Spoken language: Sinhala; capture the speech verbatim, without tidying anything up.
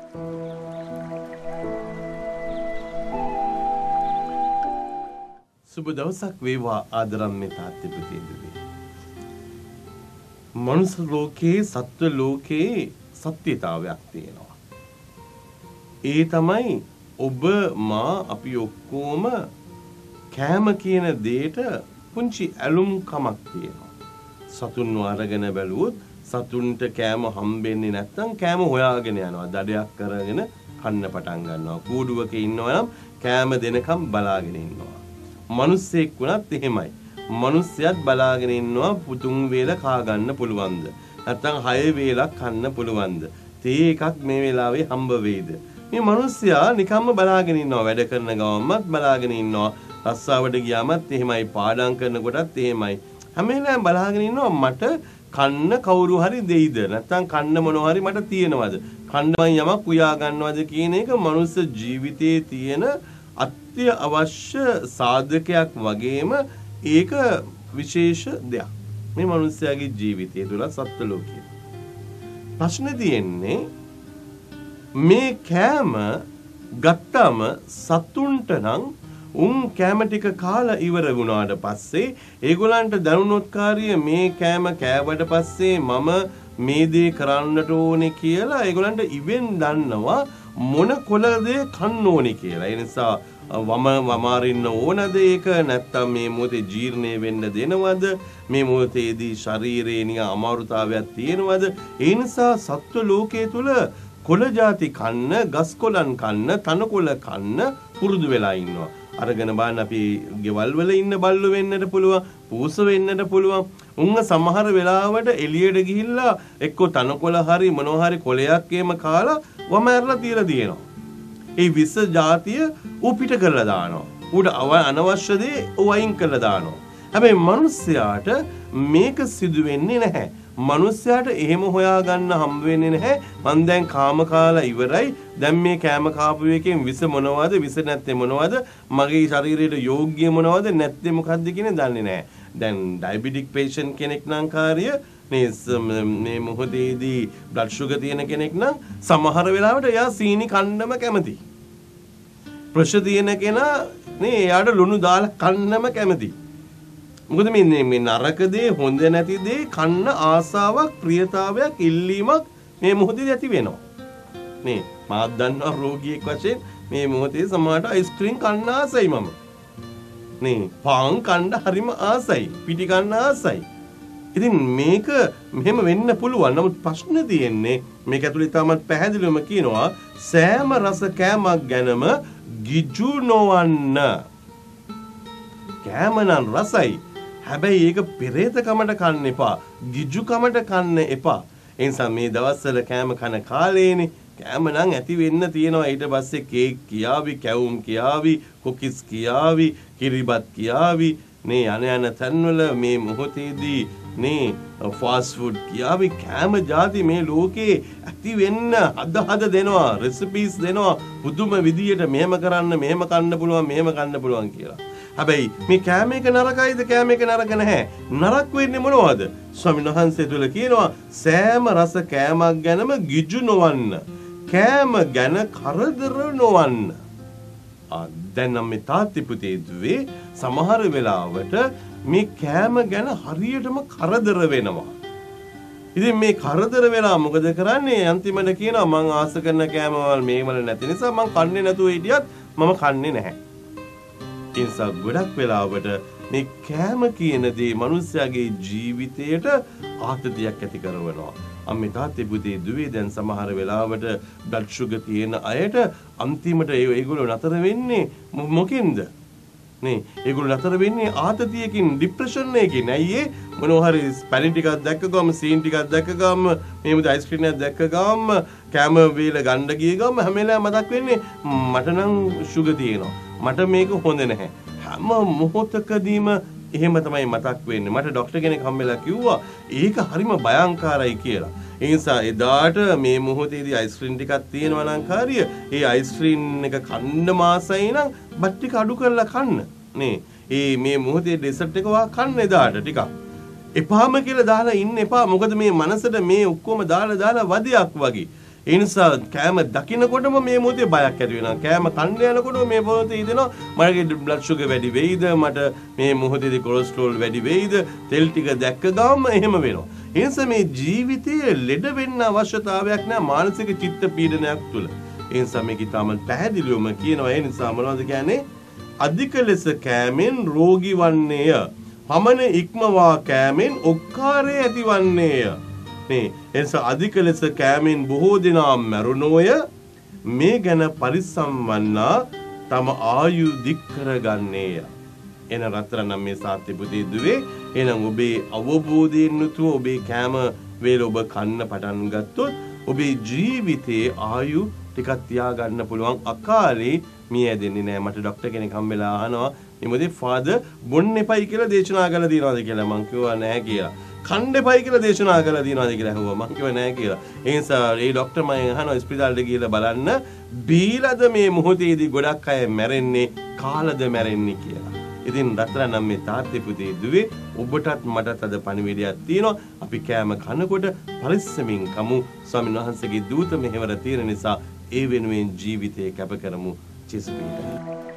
සුබ දවසක් වේවා ආදරම්මේ තාත්තේ පුතේ. මනුස්ස ලෝකේ සත්ව ලෝකේ සත්‍යතාවයක් තියෙනවා. ඒ තමයි ඔබ මා අපි ඔක්කොම කෑම කියන දෙයට පුංචි ඇලුම් කමක් තියෙනවා. සතුන්ව අරගෙන බැලුවොත් සතුන්ට කෑම හම්බෙන්නේ නැත්නම් කෑම හොයාගෙන යනවා. දඩයක් කරගෙන කන්න පටන් ගන්නවා. කූඩුවක ඉන්නවා නම් කෑම දෙනකම් බලාගෙන ඉන්නවා. මිනිස්සෙක් වුණත් එහෙමයි. මිනිස්සයත් බලාගෙන ඉන්නවා පුතුන් වේල කා ගන්න පුළුවන්ද? නැත්නම් හය වේලක් කන්න පුළුවන්ද? තේ එකක් මේ වෙලාවේ හම්බ වෙයිද? මේ මිනිස්සයා නිකම්ම බලාගෙන ඉන්නවා. වැඩ කරන ගමන්මත් බලාගෙන ඉන්නවා. රස්සාවට ගියාමත් එහෙමයි. පාඩම් කරනකොටත් එහෙමයි. හැම වෙලාවෙම බලාගෙන ඉන්නවා මට කන්න කවුරු හරි දෙයිද? නැත්නම් කන්න මොනවා හරි මට තියෙනවද? කන්න මම යමක් උයා ගන්නවද කියන එක මනුස්ස ජීවිතයේ තියෙන අත්‍යවශ්‍ය සාධකයක් වගේම ඒක විශේෂ දෙයක්. මේ මිනිස්යාගේ ජීවිතය තුළ සත්ත්ව ලෝකයේ. ප්‍රශ්නේ තියෙන්නේ මේ කෑම ගත්තම සතුන්ට නම් උන් කෑම ටික කාලා ඉවර වුණාට පස්සේ ඒගොල්ලන්ට දැනුනොත් කාර්යය මේ කෑම කෑවට පස්සේ මම මේ දේ කරන්නට ඕනේ කියලා ඒගොල්ලන්ට ඉවෙන් දන්නවා මොන කොළද කන්න ඕනේ කියලා. ඒ නිසා වම වමාරින්න ඕනද ඒක නැත්තම් මේ මොහොතේ ජීර්ණය වෙන්න දෙනවද? මේ මොහොතේදී ශරීරේ නිකන් අමාරුතාවයක් තියෙනවද? ඒ නිසා සත්ව ලෝකයේ තුල කොළ ಜಾති කන්න, ගස් කොළන් කන්න, තනකොළ කන්න පුරුදු වෙලා ඉන්නවා. අරගෙන බලන්න අපි ගෙවල් වල ඉන්න බල්ලෝ වෙන්නට පුළුවන්, පූස වෙන්නට පුළුවන්. උන්ව සමහර වෙලාවට එළියට ගිහිල්ලා එක්ක තනකොළ හරි මොනවා හරි කොළයක් එහෙම කාලා වම ඇරලා තියලා දිනනවා. ඒ විස જાතිය ඌ පිට කරලා දානවා. ඌට අනවශ්‍ය දේ ඌ අයින් කරලා දානවා. හැබැයි මිනිස්යාට මේක සිදු වෙන්නේ නැහැ. මිනිස්යාට එහෙම හොයාගන්න හම්බ වෙන්නේ නැහැ. මං දැන් කාම කාලා ඉවරයි. දැන් මේ කෑම කාපු එකෙන් විස මොනවද? විස නැත්තේ මොනවද? මගේ ශරීරයට යෝග්‍ය මොනවද? නැත්තේ මොකද්ද කියන්නේ දන්නේ නැහැ. දැන් ඩයබටික් පේෂන්ට් කෙනෙක් නම් කාර්ය මේ මේ මොහොතේදී බ්ලඩ් ෂුගර් තියෙන කෙනෙක් නම් සමහර වෙලාවට එයා සීනි කන්නම කැමති. ප්‍රෙෂර් තියෙන කෙනා නේ එයාට ලුණු දාලා කන්නම කැමති. මොකද මේ මේ නරක දේ හොඳ නැති දේ කන්න ආසාවක් ප්‍රියතාවයක් ඉල්ලීමක් මේ මොහොතේදී ඇති වෙනවා. නේ මාත් දන්නවා රෝගියෙක් වශයෙන් මේ මොහොතේ සමහරට අයිස්ක්‍රීම් කන්න ආසයි මම. නේ පාන් කන්න හරිම ආසයි. පිටි කන්න ආසයි. ඉතින් මේක මෙහෙම වෙන්න පුළුවන්. නමුත් ප්‍රශ්නේ තියෙන්නේ මේක ඇතුළේ තාමත් පැහැදිලිවම කියනවා සෑම රස කෑමක් ගැනම ගිජු නොවන්න. කෑම නම් රසයි. හැබැයි ඒක පෙරේතකමට කන්න එපා. ගිජුකමට කන්න එපා. ඒ නිසා මේ දවස්වල කෑම කන කාලේනේ කෑම නම් ඇති වෙන්න තියෙනවා. ඊට පස්සේ කේක් කියාවි, කැවුම් කියාවි, කුකිස් කියාවි, කිරිබත් කියාවි. නේ යන යන තැන්වල මේ මොහොතේදී නේ ෆාස්ට් ෆුඩ් කියාවි කෑම ಜಾති මේ ලෝකේ ඇති වෙන්න හද හද දෙනවා. රෙසිපීස් දෙනවා. පුදුම විදියට මෙහෙම කරන්න, මෙහෙම කන්න පුළුවන්, මෙහෙම කන්න පුළුවන් කියලා. හැබැයි මේ කෑම එක නරකයිද? කෑම එක නරක නැහැ. නරක වෙන්නේ මොනවද? ස්වාමීන් වහන්සේ තුල කියනවා සෑම රස කෑමක් ගැනම ගිජු නොවන්න. කෑම ගැන කරදර නොවන්න. ආ දැන් නම් මේ තාත්ති පුතේ දුවේ සමහර වෙලාවට මේ කෑම ගැන හරියටම කරදර වෙනවා. ඉතින් මේ කරදර වෙලා මොකද කරන්නේ? අන්තිමට කියනවා මං ආස කරන කෑමවල මේවල නැති නිසා මං කන්නේ නැතුව හිටියත් මම කන්නේ නැහැ. ඒ නිසා ගොඩක් වෙලාවට මේ කෑම කියන දේ මනුස්සයාගේ ජීවිතයට ආතතියක් ඇති කරනවා. අම්මේ තාත්තේ පුතේ දුවේ දැන් සමහර වෙලාවට බ්ලඩ් ෂුගර් තියෙන අයට අන්තිමට ඒගොල්ලෝ නතර වෙන්නේ මොකෙන්ද? නේ ඒගොල්ලෝ නතර වෙන්නේ ආතතියකින්, ડિප්‍රෙෂන් එකකින්. ඇයි ඒ? මොනවා හරි ස්පැනින් ටිකක් දැක්ක ගම, සීන් ටිකක් දැක්ක ගම, මේ මුද අයිස්ක්‍රීම් එකක් දැක්ක ගම, කැම වේල ගන්න ගිය ගම හැම වෙලාවෙම මතක් වෙන්නේ මට නම් ෂුගර් තියෙනවා. මට මේක හොඳ නැහැ. හැම මොහොතකදීම එහෙම තමයි මතක් වෙන්නේ. මට ડોක්ටර් කෙනෙක් හම්බෙලා කිව්වා ඒක හරිම භයංකාරයි කියලා. ඒ නිසා එදාට මේ මොහොතේදී අයිස්ක්‍රීම් ටිකක් තියෙනවා නම් කාර්ය ඒ අයිස්ක්‍රීම් එක කන්න මාසයි නම් බත් ටික අඩු කරලා කන්න. නේ ඒ මේ මොහොතේ ඩෙසර්ට් එක වා කන්න එදාට ටිකක්. එපාම කියලා දාලා ඉන්න එපා. මොකද මේ මනසට මේ ඔක්කොම දාලා දාලා වදයක් වගේ. ඒ නිසා කෑම දකින්නකොටම මේ මොහොතේ බයක් ඇති වෙනවා. කෑම කන්න යනකොට මේ මොහොතේ හිතෙනවා මගේ බ්ලඩ් ෂුගර් වැඩි වෙයිද? මට මේ මොහොතේදී කොලෙස්ටරෝල් වැඩි වෙයිද? තෙල් ටික දැක්ක ගාම එහෙම වෙනවා. ඒ නිසා මේ ජීවිතයේ ලෙඩ වෙන්න අවශ්‍යතාවයක් නැහැ මානසික චිත්ත පීඩනයක් තුල. ඒ නිසා මේක ඊටම පැහැදිලිවම කියනවා. ඒ නිසා මොනවද කියන්නේ? අධික ලෙස කෑමෙන් රෝගී වන්නේය. පමණ ඉක්මවා කෑමෙන් ඔක්කාරය ඇතිවන්නේය. මේ එනිසා අධික ලෙස කෑමෙන් බොහෝ දෙනා මැරුණෝය. මේ ගැන පරිස්සම් වන්නා තම ආයු දික් කරගන්නේය. එන රත්තරන් මේ සාත්‍ය පුතේ දුවේ එහෙනම් ඔබේ අවබෝධයෙන් යුතුව ඔබේ කෑම වේල ඔබ කන්න පටන් ගත්තොත් ඔබේ ජීවිතයේ ආයු ටිකක් තියාගන්න පුළුවන්. අකාලේ මිය දෙන්නේ නැහැ. මට ડોක්ටර් කෙනෙක් හම්බෙලා අහනවා මේ මොකද ෆාදර් බොන්න එපයි කියලා දේශනා කරලා තියනවාද කියලා. මං කිව්වා නැහැ කියලා. කන්න එපයි කියලා දේශනා කරලා තියනවාද කියලා අහුවා. මං කිව්වා නැහැ කියලා. ඒ නිසා ඒ ડોක්ටර් මම අහනවා ස්පිතාලෙට ගිහලා බලන්න බීලද මේ මොහොතේදී ගොඩක් අය මැරෙන්නේ කාලද මැරෙන්නේ කියලා. ඉතින් රත්තරන් මේ තාත්තේ පුතේ දුවේ ඔබටත් මටත් අද පණිවිඩයක් තියෙනවා. අපි කෑම කනකොට පරිස්සමින් කමු. ස්වාමීන් වහන්සේගේ දූත මෙහෙවර තියෙන නිසා ඒ වෙනුවෙන් ජීවිතේ කැප කරමු. චිස්පීට